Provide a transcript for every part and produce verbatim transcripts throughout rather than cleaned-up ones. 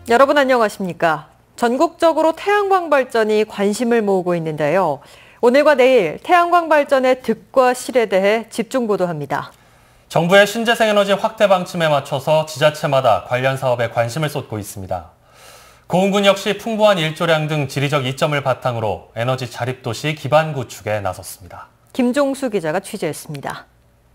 여러분 안녕하십니까? 전국적으로 태양광 발전이 관심을 모으고 있는데요. 오늘과 내일 태양광 발전의 득과 실에 대해 집중 보도합니다. 정부의 신재생에너지 확대 방침에 맞춰서 지자체마다 관련 사업에 관심을 쏟고 있습니다. 고흥군 역시 풍부한 일조량 등 지리적 이점을 바탕으로 에너지 자립도시 기반 구축에 나섰습니다. 김종수 기자가 취재했습니다.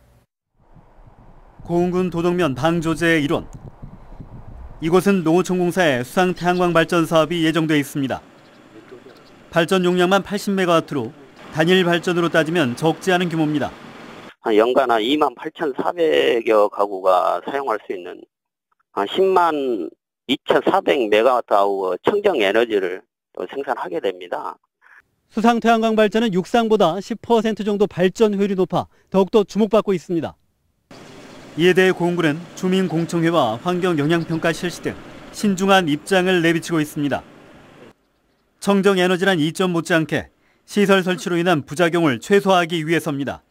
고흥군 도덕면 방조제의 일원. 이곳은 농어촌공사의 수상 태양광 발전 사업이 예정돼 있습니다. 발전 용량만 팔십 메가와트로 단일 발전으로 따지면 적지 않은 규모입니다. 한 연간 한 이만 팔천사백여 가구가 사용할 수 있는 한 십만 이천사백 메가와트 아워 청정 에너지를 또 생산하게 됩니다. 수상 태양광 발전은 육상보다 십 퍼센트 정도 발전 효율이 높아 더욱더 주목받고 있습니다. 이에 대해 고흥군은 주민공청회와 환경영향평가 실시 등 신중한 입장을 내비치고 있습니다. 청정 에너지란 이점 못지않게 시설 설치로 인한 부작용을 최소화하기 위해서입니다.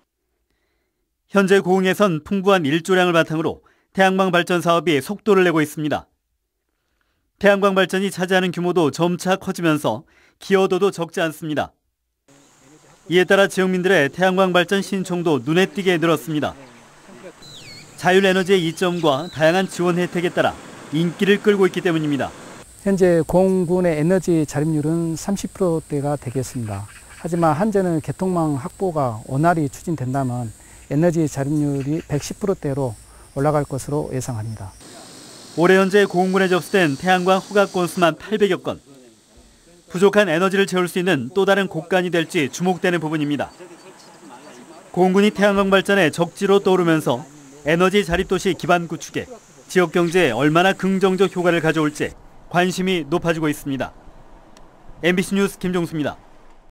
현재 고흥에선 풍부한 일조량을 바탕으로 태양광 발전 사업이 속도를 내고 있습니다. 태양광 발전이 차지하는 규모도 점차 커지면서 기여도도 적지 않습니다. 이에 따라 지역민들의 태양광 발전 신청도 눈에 띄게 늘었습니다. 자율에너지의 이점과 다양한 지원 혜택에 따라 인기를 끌고 있기 때문입니다. 현재 고흥군의 에너지 자립률은 삼십 퍼센트대가 되겠습니다. 하지만 한전은 개통망 확보가 원활히 추진된다면 에너지 자립률이 백십 퍼센트대로 올라갈 것으로 예상합니다. 올해 현재 고흥군에 접수된 태양광 허가 건수만 팔백여 건. 부족한 에너지를 채울 수 있는 또 다른 곡간이 될지 주목되는 부분입니다. 고흥군이 태양광 발전의 적지로 떠오르면서 에너지 자립도시 기반 구축에 지역 경제에 얼마나 긍정적 효과를 가져올지 관심이 높아지고 있습니다. 엠비씨 뉴스 김종수입니다.